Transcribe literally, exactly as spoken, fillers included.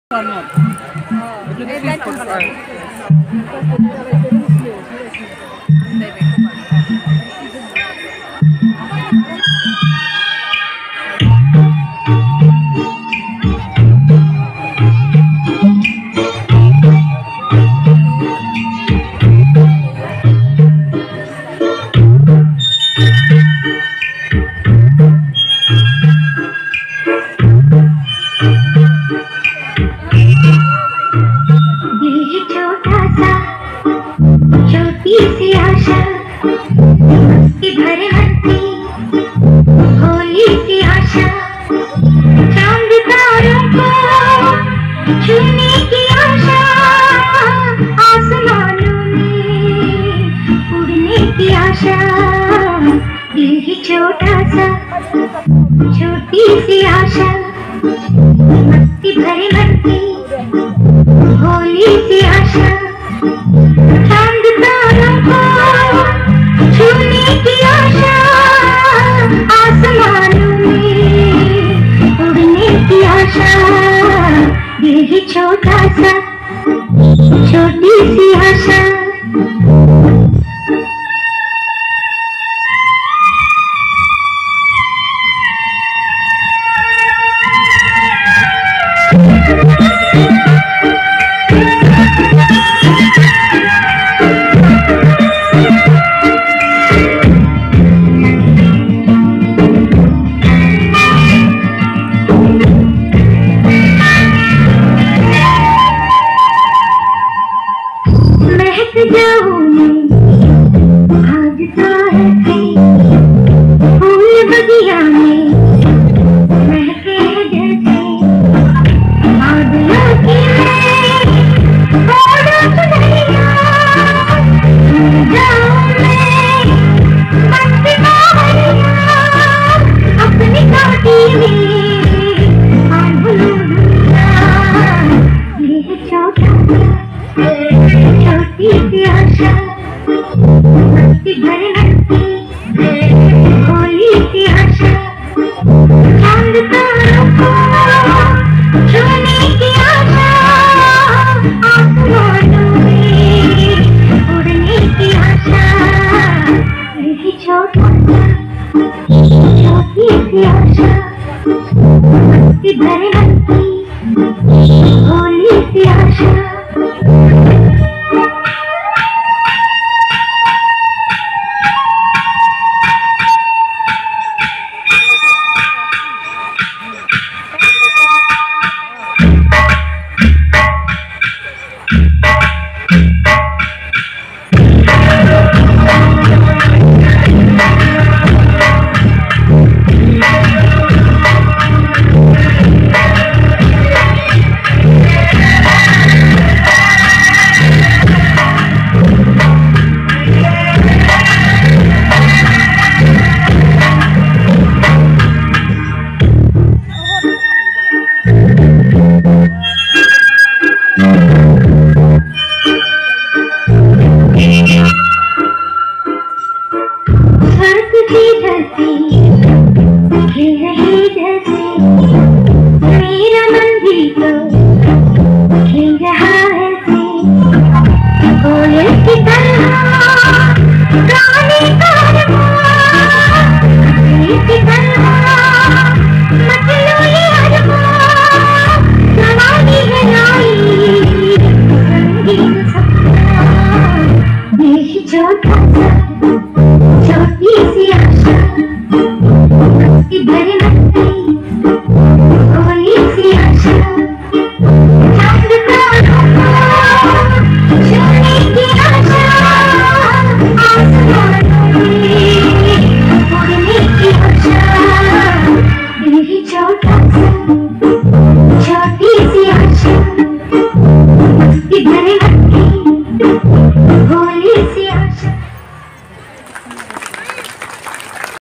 Ano? Eh, then also. छोटी सी आशा मस्ती भरे मन की भोली सी आशा चांद तारों को छूने की आशा आसमानों में उड़ने की आशा दिल ही छोटा सा छोटी सी आशा मस्ती भरे मन की भोली सी आशा चांद तारों को छूने की आशा आसमानों में उड़ने की आशा दिल ही छोटा सा छोटी सी आशा। जाऊं मैं आज तो फूल बगिया में महके जैसे बादलों की फोड़ो सुनैया जाऊं मैं मस्ती बाहरिया अपनी काटी में आंगुलों ये छोटा छोटी सी आशा मस्ती भरे मन की भोली सी आशा चांद तारों को छूने की आशा आसमानों में उड़ने की आशा यही छोटा छोटी सी आशा मस्ती भरे मन की भोली सी आशा। स्वर्ग की धरती खिल रही जैसे मेरा मन भी तो